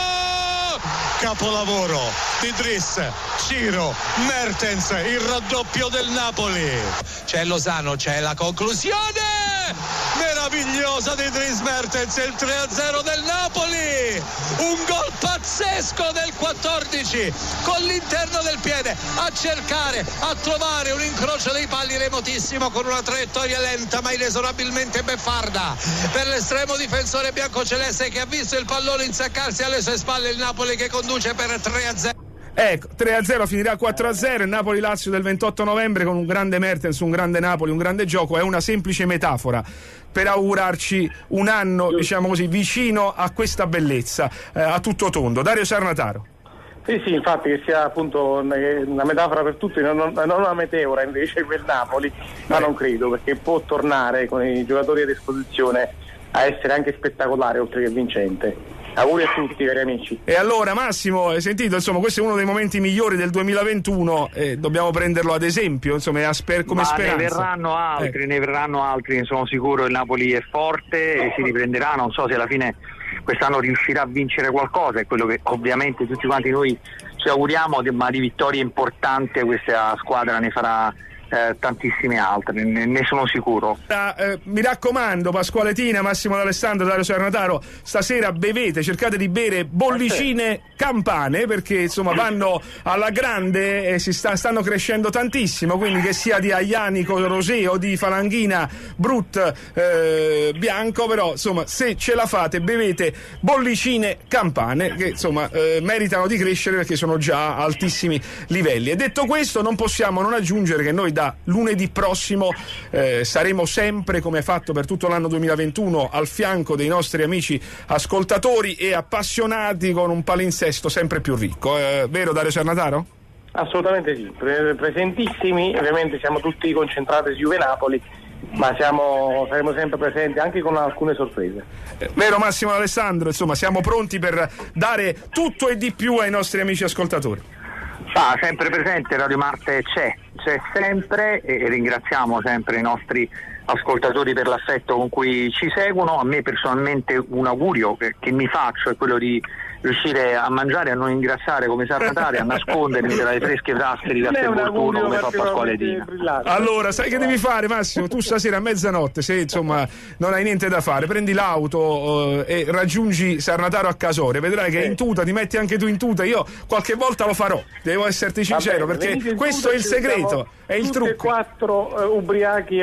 Capolavoro di Driss, Ciro, Mertens, il raddoppio del Napoli. C'è Lozano, c'è la conclusione meravigliosa di Dries Mertens, il tre a zero del Napoli, un gol pazzesco del quattordici con l'interno del piede a cercare, a trovare un incrocio dei pali remotissimo con una traiettoria lenta ma inesorabilmente beffarda per l'estremo difensore biancoceleste che ha visto il pallone insaccarsi alle sue spalle. Il Napoli che conduce per tre a zero. Ecco, tre a zero finirà quattro a zero. Il Napoli-Lazio del ventotto novembre con un grande Mertens, un grande Napoli, un grande gioco. È una semplice metafora per augurarci un anno, diciamo così, vicino a questa bellezza, eh, a tutto tondo. Dario Cernataro. Sì, sì, infatti che sia appunto una metafora per tutti, non, non una meteora invece per Napoli, ma non credo, perché può tornare con i giocatori a disposizione a essere anche spettacolare oltre che vincente. Auguri a tutti, cari amici. E allora Massimo, hai sentito, insomma, questo è uno dei momenti migliori del duemilaventuno e dobbiamo prenderlo ad esempio, insomma, sper- come Ma speranza. Ne verranno altri, ecco. ne verranno altri, ne sono sicuro. Il Napoli è forte e si riprenderà, non so se alla fine quest'anno riuscirà a vincere qualcosa, è quello che ovviamente tutti quanti noi ci auguriamo, ma di vittorie importanti questa squadra ne farà Eh, tantissime altre, ne, ne sono sicuro. Ah, eh, mi raccomando, Pasquale Tina, Massimo D'Alessandro, Dario Cernataro, stasera bevete, cercate di bere bollicine campane, perché insomma vanno alla grande e si sta, stanno crescendo tantissimo, quindi che sia di Aglianico Rosé o di Falanghina Brut eh, bianco, però insomma se ce la fate bevete bollicine campane che insomma eh, meritano di crescere perché sono già a altissimi livelli. E detto questo non possiamo non aggiungere che noi da lunedì prossimo eh, saremo sempre, come fatto per tutto l'anno duemilaventuno, al fianco dei nostri amici ascoltatori e appassionati con un palinsesto sempre più ricco, eh, vero Dario Cernataro? Assolutamente sì, Pre- presentissimi, ovviamente siamo tutti concentrati su Juve Napoli, ma siamo, saremo sempre presenti anche con alcune sorprese. Eh, vero Massimo D'Alessandro, insomma siamo pronti per dare tutto e di più ai nostri amici ascoltatori. Ah, sempre presente, Radio Marte c'è, c'è sempre e ringraziamo sempre i nostri ascoltatori per l'affetto con cui ci seguono. A me personalmente un augurio che, che mi faccio è quello di riuscire a mangiare, a non ingrassare come Sarnatari, a nascondermi tra le fresche tasche di Castelvolturno come fa Pasquale Tina. Allora, sai che devi fare Massimo? Tu stasera a mezzanotte, se insomma non hai niente da fare, prendi l'auto eh, e raggiungi Sarnataro a Casore, vedrai che è in tuta, ti metti anche tu in tuta. Io qualche volta lo farò, devo esserti sincero, bene, perché questo è il segreto, è il trucco. Tutti e quattro uh, ubriachi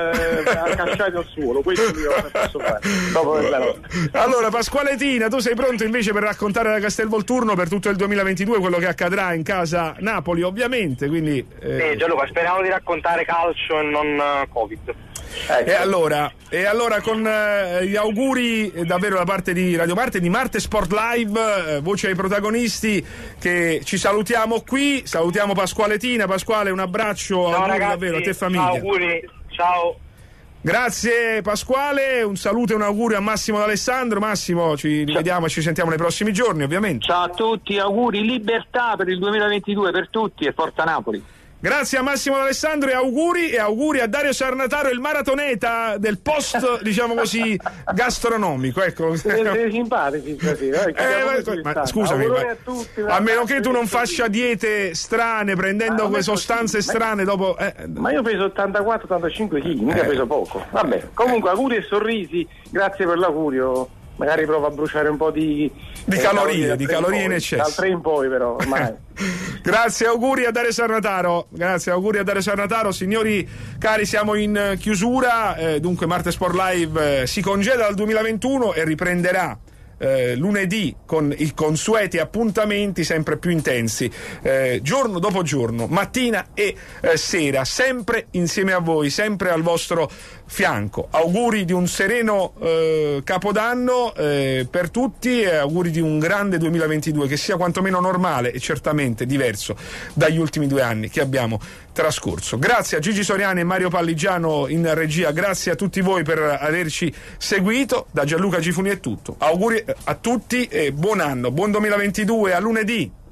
accasciati al suolo, questo io non posso fare dopo mezzanotte. Allora Pasquale Tina, tu sei pronto invece per raccontare da Castelvolturno per tutto il duemilaventidue quello che accadrà in casa Napoli, ovviamente, quindi eh... Eh, Gianluca, speriamo di raccontare calcio e non uh, Covid. Ecco. E allora, e allora con eh, gli auguri eh, davvero da parte di Radio Marte, di Marte Sport Live, eh, voce ai protagonisti, che ci salutiamo qui, salutiamo Pasquale Tina. Pasquale, un abbraccio, ciao, auguri ragazzi, davvero a te e famiglia. Ciao, auguri, ciao. Grazie Pasquale, un saluto e un augurio a Massimo D'Alessandro. Massimo, ci rivediamo e ci sentiamo nei prossimi giorni, ovviamente. Ciao a tutti, auguri, libertà per il duemilaventidue per tutti e forza Napoli. Grazie a Massimo D'Alessandro e auguri e auguri a Dario Sarnataro, il maratoneta del post, diciamo così, gastronomico. Ecco. Siete simpatici stasera. Eh, ma, ma, scusami, ma, a, tutti, a meno che tu non faccia diete strane, prendendo quelle sostanze così. strane dopo. Eh. Ma io peso ottantaquattro ottantacinque chili, mica eh. peso poco. Vabbè, comunque auguri e sorrisi, grazie per l'augurio. Magari provo a bruciare un po' di, di eh, calorie, di calorie in eccesso. Dal tre in poi, però ormai. Grazie, auguri a Dario Sarnataro. Grazie, auguri a Dario Sarnataro. Signori cari, siamo in chiusura. Eh, dunque, Marte Sport Live eh, si congeda dal duemilaventuno e riprenderà Eh, lunedì con i consueti appuntamenti sempre più intensi, eh, giorno dopo giorno, mattina e eh, sera, sempre insieme a voi, sempre al vostro fianco. Auguri di un sereno eh, Capodanno eh, per tutti e auguri di un grande duemilaventidue che sia quantomeno normale e certamente diverso dagli ultimi due anni che abbiamo trascorso. Grazie a Gigi Soriani e Mario Palligiano in regia, grazie a tutti voi per averci seguito. Da Gianluca Gifuni è tutto, auguri a tutti e buon anno, buon duemilaventidue, a lunedì.